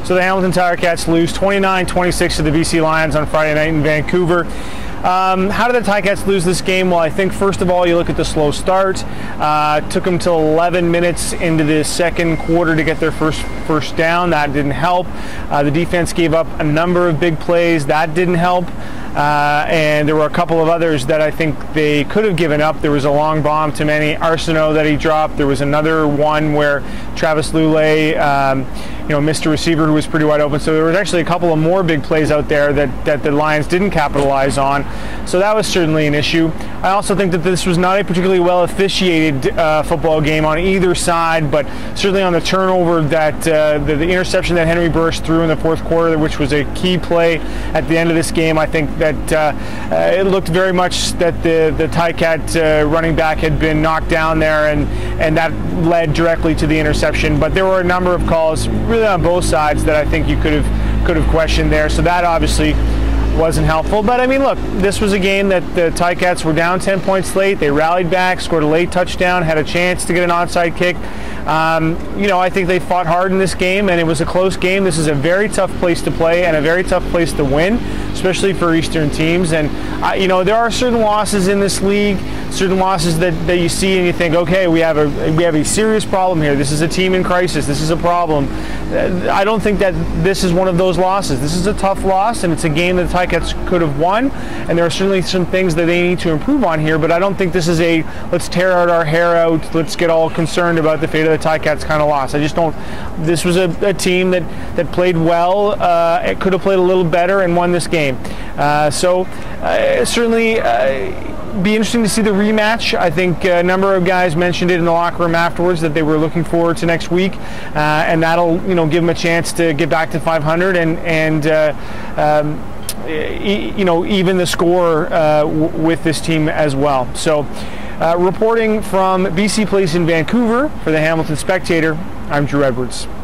So the Hamilton Tiger Cats lose 29-26 to the BC Lions on Friday night in Vancouver. How did the Ticats lose this game? Well, I think first of all, you look at the slow start. Took them till 11 minutes into the second quarter to get their first down. That didn't help. The defense gave up a number of big plays. That didn't help. And there were a couple of others that I think they could have given up. There was a long bomb to Manny Arsenault that he dropped. There was another one where Travis Lulay missed a receiver who was pretty wide open. So there was actually a couple of more big plays out there that the Lions didn't capitalize on. So that was certainly an issue. I also think that this was not a particularly well officiated football game on either side, but certainly on the turnover that the interception that Henry Burris threw in the fourth quarter, which was a key play at the end of this game. I think that it looked very much that the Ticat running back had been knocked down there, and that led directly to the interception. But there were a number of calls really on both sides that I think you could have questioned there. So that obviously wasn't helpful. But I mean, look, this was a game that the Ticats were down 10 points late. They rallied back, scored a late touchdown, had a chance to get an onside kick. I think they fought hard in this game, and it was a close game. This is a very tough place to play and a very tough place to win, especially for Eastern teams. And there are certain losses in this league, certain losses that you see and you think, okay, we have a serious problem here. This is a team in crisis. This is a problem. I don't think that this is one of those losses. This is a tough loss, and it's a game that the Ticats could have won, and there are certainly some things that they need to improve on here, but I don't think this is a let's tear out our hair out, let's get all concerned about the fate of the Ticats kind of loss. I just don't. This was a team that played well. It could have played a little better and won this game. Certainly be interesting to see the rematch. I think a number of guys mentioned it in the locker room afterwards that they were looking forward to next week, and that'll give them a chance to get back to 500 and even the score with this team as well. So reporting from BC Place in Vancouver for the Hamilton Spectator, I'm Drew Edwards.